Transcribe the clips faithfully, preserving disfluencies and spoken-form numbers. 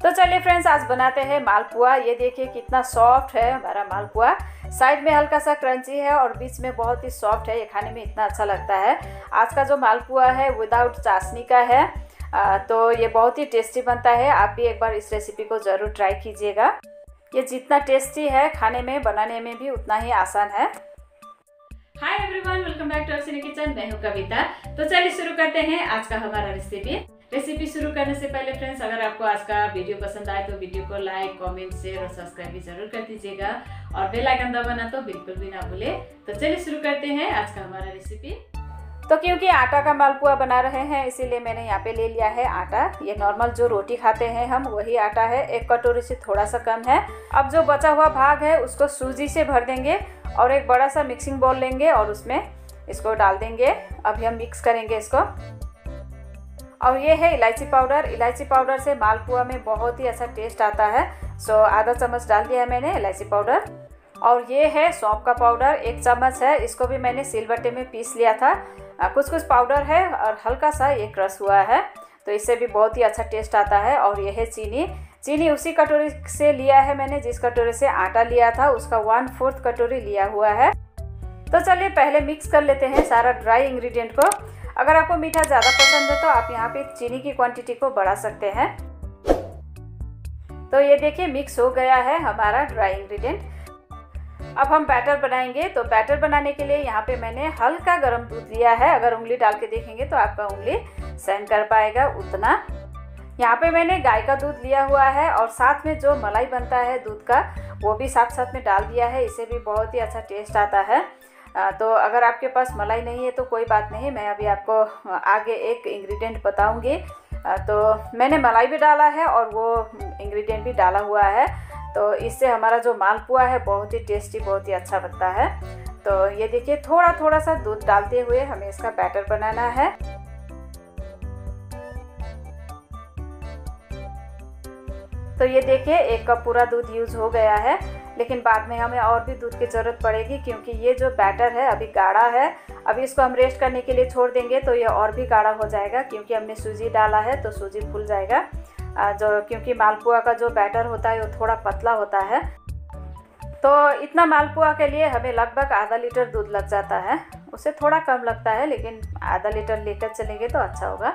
तो चलिए फ्रेंड्स, आज बनाते हैं मालपुआ। ये देखिए कितना सॉफ्ट है हमारा मालपुआ। साइड में हल्का सा क्रंची है और बीच में बहुत ही सॉफ्ट है। ये खाने में इतना अच्छा लगता है। आज का जो मालपुआ है विदाउट चाशनी का है, आ, तो ये बहुत ही टेस्टी बनता है। आप भी एक बार इस रेसिपी को ज़रूर ट्राई कीजिएगा। ये जितना टेस्टी है खाने में, बनाने में भी उतना ही आसान है। Hi everyone, welcome back to cine kitchen. मैं हूँ कविता। तो चलिए शुरू करते हैं आज का हमारा रेसिपी। रेसिपी शुरू करने से पहले फ्रेंड्स, अगर आपको आज का वीडियो पसंद आए तो वीडियो को लाइक, कमेंट, शेयर और सब्सक्राइब भी जरूर कर दीजिएगा और बेल आइकन दबाना तो बिल्कुल भी ना भूले। तो चलिए शुरू करते हैं आज का हमारा रेसिपी। तो क्योंकि आटा का मालपुआ बना रहे हैं, इसीलिए मैंने यहाँ पे ले लिया है आटा। ये नॉर्मल जो रोटी खाते हैं हम वही आटा है। एक कटोरी से थोड़ा सा कम है। अब जो बचा हुआ भाग है उसको सूजी से भर देंगे और एक बड़ा सा मिक्सिंग बाउल लेंगे और उसमें इसको डाल देंगे। अभी हम मिक्स करेंगे इसको। और ये है इलायची पाउडर। इलायची पाउडर से मालपुआ में बहुत ही अच्छा टेस्ट आता है। सो आधा चम्मच डाल दिया है मैंने इलायची पाउडर। और ये है सौंफ का पाउडर, एक चम्मच है। इसको भी मैंने सिलबट्टे में पीस लिया था। कुछ कुछ पाउडर है और हल्का सा ये क्रश हुआ है, तो इससे भी बहुत ही अच्छा टेस्ट आता है। और ये है चीनी। चीनी उसी कटोरी से लिया है मैंने जिस कटोरी से आटा लिया था, उसका वन फोर्थ कटोरी लिया हुआ है। तो चलिए पहले मिक्स कर लेते हैं सारा ड्राई इंग्रेडिएंट को। अगर आपको मीठा ज़्यादा पसंद है तो आप यहाँ पे चीनी की क्वांटिटी को बढ़ा सकते हैं। तो ये देखिए मिक्स हो गया है हमारा ड्राई इंग्रेडिएंट। अब हम बैटर बनाएंगे। तो बैटर बनाने के लिए यहाँ पे मैंने हल्का गर्म दूध लिया है। अगर उंगली डाल के देखेंगे तो आपका उंगली सहन कर पाएगा उतना। यहाँ पे मैंने गाय का दूध लिया हुआ है और साथ में जो मलाई बनता है दूध का, वो भी साथ साथ में डाल दिया है। इससे भी बहुत ही अच्छा टेस्ट आता है। तो अगर आपके पास मलाई नहीं है तो कोई बात नहीं, मैं अभी आपको आगे एक इंग्रेडिएंट बताऊंगी। तो मैंने मलाई भी डाला है और वो इंग्रेडिएंट भी डाला हुआ है। तो इससे हमारा जो मालपुआ है बहुत ही टेस्टी, बहुत ही अच्छा बनता है। तो ये देखिए थोड़ा थोड़ा सा दूध डालते हुए हमें इसका बैटर बनाना है। तो ये देखिए एक कप पूरा दूध यूज हो गया है, लेकिन बाद में हमें और भी दूध की ज़रूरत पड़ेगी क्योंकि ये जो बैटर है अभी गाढ़ा है। अभी इसको हम रेस्ट करने के लिए छोड़ देंगे तो ये और भी गाढ़ा हो जाएगा क्योंकि हमने सूजी डाला है तो सूजी फूल जाएगा। जो क्योंकि मालपुआ का जो बैटर होता है वो थोड़ा पतला होता है। तो इतना मालपुआ के लिए हमें लगभग आधा लीटर दूध लग जाता है। उससे थोड़ा कम लगता है, लेकिन आधा लीटर लेकर चलेंगे तो अच्छा होगा।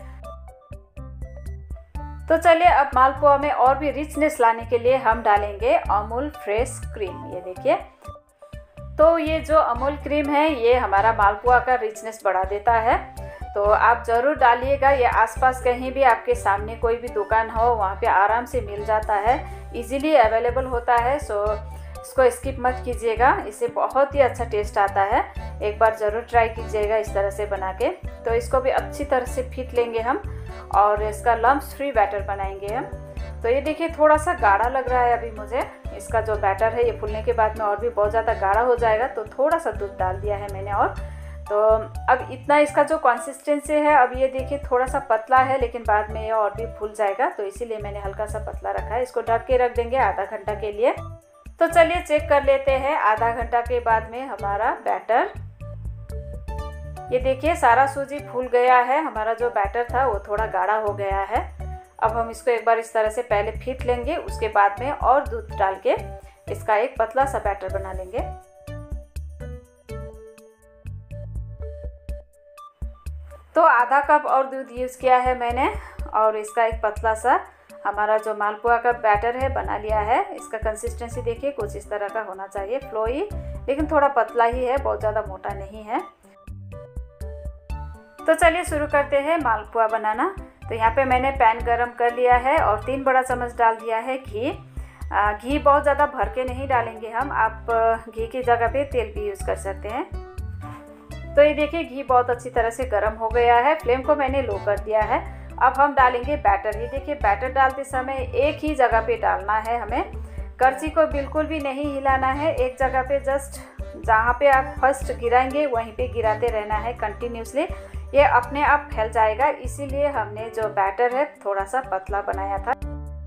तो चलिए अब मालपुआ में और भी रिचनेस लाने के लिए हम डालेंगे अमूल फ्रेश क्रीम। ये देखिए, तो ये जो अमूल क्रीम है ये हमारा मालपुआ का रिचनेस बढ़ा देता है। तो आप ज़रूर डालिएगा। ये आसपास कहीं भी आपके सामने कोई भी दुकान हो वहाँ पे आराम से मिल जाता है, इजीली अवेलेबल होता है। सो इसको स्किप मत कीजिएगा, इससे बहुत ही अच्छा टेस्ट आता है। एक बार ज़रूर ट्राई कीजिएगा इस तरह से बना के। तो इसको भी अच्छी तरह से फीट लेंगे हम और इसका लम्प्स फ्री बैटर बनाएंगे हम। तो ये देखिए थोड़ा सा गाढ़ा लग रहा है अभी मुझे। इसका जो बैटर है ये फूलने के बाद में और भी बहुत ज़्यादा गाढ़ा हो जाएगा, तो थोड़ा सा दूध डाल दिया है मैंने। और तो अब इतना इसका जो कंसिस्टेंसी है, अब ये देखिए थोड़ा सा पतला है, लेकिन बाद में ये और भी फूल जाएगा, तो इसीलिए मैंने हल्का सा पतला रखा है। इसको ढक के रख देंगे आधा घंटा के लिए। तो चलिए चेक कर लेते हैं आधा घंटा के बाद में हमारा बैटर। ये देखिए सारा सूजी फूल गया है। हमारा जो बैटर था वो थोड़ा गाढ़ा हो गया है। अब हम इसको एक बार इस तरह से पहले फीट लेंगे, उसके बाद में और दूध डाल के इसका एक पतला सा बैटर बना लेंगे। तो आधा कप और दूध यूज़ किया है मैंने और इसका एक पतला सा हमारा जो मालपुआ का बैटर है बना लिया है। इसका कंसिस्टेंसी देखिए कुछ इस तरह का होना चाहिए, फ्लोई, लेकिन थोड़ा पतला ही है, बहुत ज़्यादा मोटा नहीं है। तो चलिए शुरू करते हैं मालपुआ बनाना। तो यहाँ पे मैंने पैन गरम कर लिया है और तीन बड़ा चम्मच डाल दिया है घी। घी बहुत ज़्यादा भर के नहीं डालेंगे हम, आप घी की जगह पे तेल भी यूज़ कर सकते हैं। तो ये देखिए घी बहुत अच्छी तरह से गर्म हो गया है। फ्लेम को मैंने लो कर दिया है। अब हम डालेंगे बैटर। ये देखिए बैटर डालते समय एक ही जगह पे डालना है हमें। करछी को बिल्कुल भी नहीं हिलाना है। एक जगह पे जस्ट जहाँ पे आप फर्स्ट गिराएंगे वहीं पे गिराते रहना है कंटिन्यूसली। ये अपने आप फैल जाएगा, इसीलिए हमने जो बैटर है थोड़ा सा पतला बनाया था।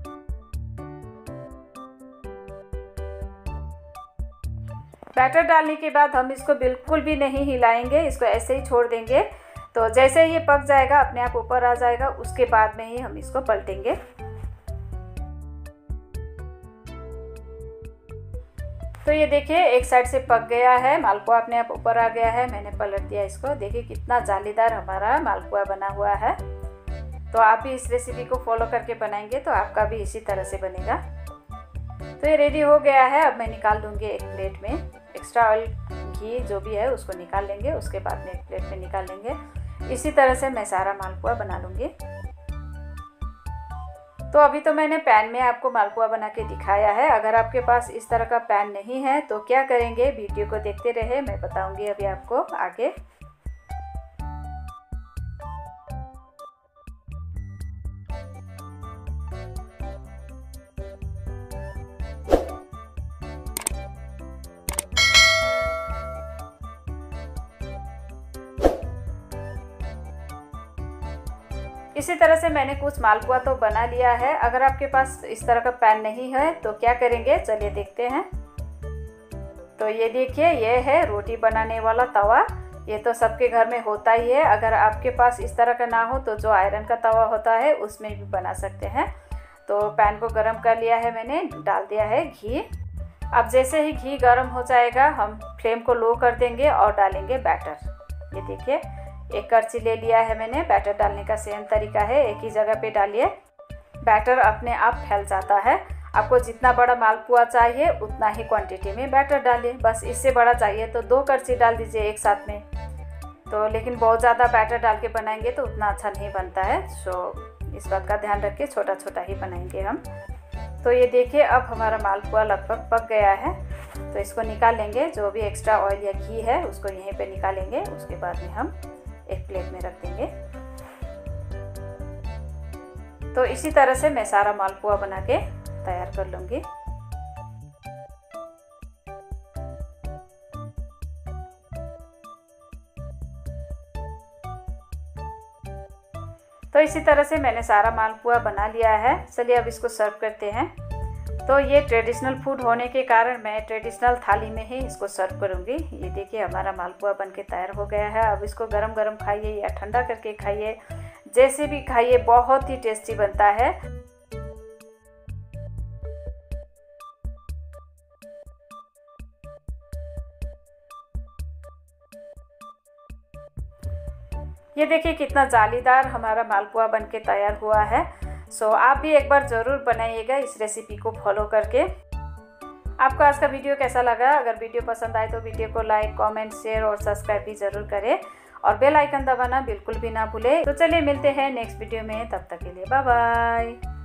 बैटर डालने के बाद हम इसको बिल्कुल भी नहीं हिलाएंगे, इसको ऐसे ही छोड़ देंगे। तो जैसे ये पक जाएगा अपने आप ऊपर आ जाएगा, उसके बाद में ही हम इसको पलटेंगे। तो ये देखिए एक साइड से पक गया है, मालपुआ अपने आप ऊपर आ गया है। मैंने पलट दिया इसको। देखिए कितना जालीदार हमारा मालपुआ बना हुआ है। तो आप भी इस रेसिपी को फॉलो करके बनाएंगे तो आपका भी इसी तरह से बनेगा। तो ये रेडी हो गया है। अब मैं निकाल दूंगी एक प्लेट में। एक्स्ट्रा ऑयल घी जो भी है उसको निकाल लेंगे, उसके बाद में एक प्लेट में निकाल लेंगे। इसी तरह से मैं सारा मालपुआ बना लूँगी। तो अभी तो मैंने पैन में आपको मालपुआ बना के दिखाया है। अगर आपके पास इस तरह का पैन नहीं है तो क्या करेंगे, वीडियो को देखते रहे, मैं बताऊंगी अभी आपको आगे। इसी तरह से मैंने कुछ मालपुआ तो बना लिया है। अगर आपके पास इस तरह का पैन नहीं है तो क्या करेंगे, चलिए देखते हैं। तो ये देखिए, ये है रोटी बनाने वाला तवा। ये तो सबके घर में होता ही है। अगर आपके पास इस तरह का ना हो तो जो आयरन का तवा होता है उसमें भी बना सकते हैं। तो पैन को गरम कर लिया है मैंने, डाल दिया है घी। अब जैसे ही घी गरम हो जाएगा हम फ्लेम को लो कर देंगे और डालेंगे बैटर। ये देखिए एक करछी ले लिया है मैंने। बैटर डालने का सेम तरीका है, एक ही जगह पे डालिए। बैटर अपने आप फैल जाता है। आपको जितना बड़ा मालपुआ चाहिए उतना ही क्वांटिटी में बैटर डालिए। बस इससे बड़ा चाहिए तो दो करछी डाल दीजिए एक साथ में। तो लेकिन बहुत ज़्यादा बैटर डाल के बनाएंगे तो उतना अच्छा नहीं बनता है। सो इस बात का ध्यान रख के छोटा छोटा ही बनाएंगे हम। तो ये देखिए अब हमारा मालपुआ लगभग पक गया है। तो इसको निकाल लेंगे। जो भी एक्स्ट्रा ऑयल या घी है उसको यहीं पर निकालेंगे। उसके बाद में हम एक प्लेट में रख देंगे। तो इसी तरह से मैं सारा मालपुआ बना के तैयार कर लूँगी। तो इसी तरह से मैंने सारा मालपुआ बना लिया है। चलिए अब इसको सर्व करते हैं। तो ये ट्रेडिशनल फूड होने के कारण मैं ट्रेडिशनल थाली में ही इसको सर्व करूँगी। ये देखिए हमारा मालपुआ बनके तैयार हो गया है। अब इसको गरम गरम खाइए या ठंडा करके खाइए, जैसे भी खाइए, बहुत ही टेस्टी बनता है। ये देखिए कितना जालीदार हमारा मालपुआ बनके तैयार हुआ है। सो so, आप भी एक बार ज़रूर बनाइएगा इस रेसिपी को फॉलो करके। आपको आज का वीडियो कैसा लगा? अगर वीडियो पसंद आए तो वीडियो को लाइक, कमेंट, शेयर और सब्सक्राइब भी ज़रूर करें और बेल आइकन दबाना बिल्कुल भी ना भूलें। तो चलिए मिलते हैं नेक्स्ट वीडियो में, तब तक के लिए बाय बाय।